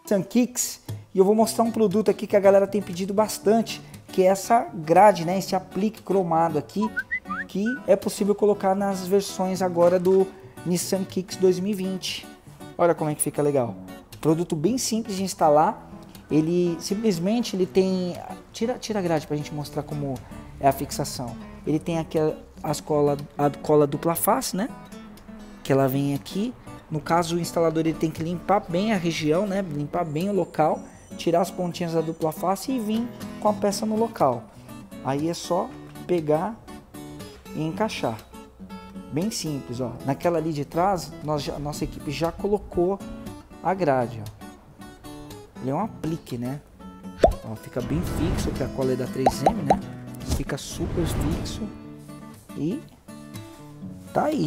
Nissan Kicks, e eu vou mostrar um produto aqui que a galera tem pedido bastante, que é essa grade, né, esse aplique cromado aqui, que é possível colocar nas versões agora do Nissan Kicks 2020. Olha como é que fica legal. Produto bem simples de instalar. Ele simplesmente tem... Tira a grade pra gente mostrar como é a fixação. Ele tem aqui a cola dupla face, né? Que ela vem aqui. No caso, o instalador ele tem que limpar bem a região, né? Limpar bem o local, tirar as pontinhas da dupla face e vir com a peça no local. Aí é só pegar e encaixar. Bem simples, ó. Naquela ali de trás, nossa equipe já colocou a grade, ó. Ele é um aplique, né? Ó, fica bem fixo, que a cola é da 3M, né? Fica super fixo e tá aí.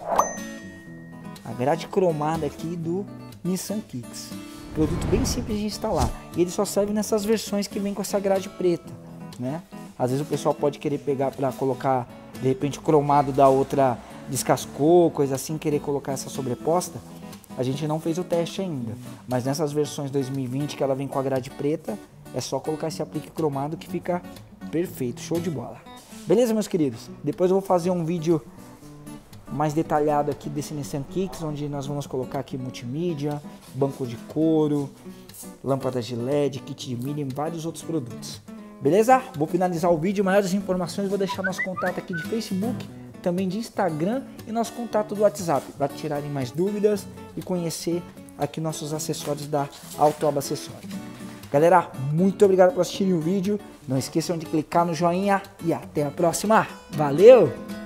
A grade cromada aqui do Nissan Kicks. Produto bem simples de instalar. E ele só serve nessas versões que vem com essa grade preta, né? Às vezes o pessoal pode querer pegar para colocar, de repente, o cromado da outra descascou, coisa assim, querer colocar essa sobreposta. A gente não fez o teste ainda, mas nessas versões 2020 que ela vem com a grade preta, é só colocar esse aplique cromado que fica perfeito, show de bola. Beleza, meus queridos? Depois eu vou fazer um vídeo mais detalhado aqui desse Nissan Kicks, onde nós vamos colocar aqui multimídia, banco de couro, lâmpadas de LED, kit de mini e vários outros produtos. Beleza? Vou finalizar o vídeo, maiores informações vou deixar nosso contato aqui de Facebook, também de Instagram e nosso contato do WhatsApp, para tirarem mais dúvidas e conhecer aqui nossos acessórios da Autoaba Acessórios. Galera, muito obrigado por assistirem o vídeo, não esqueçam de clicar no joinha e até a próxima. Valeu!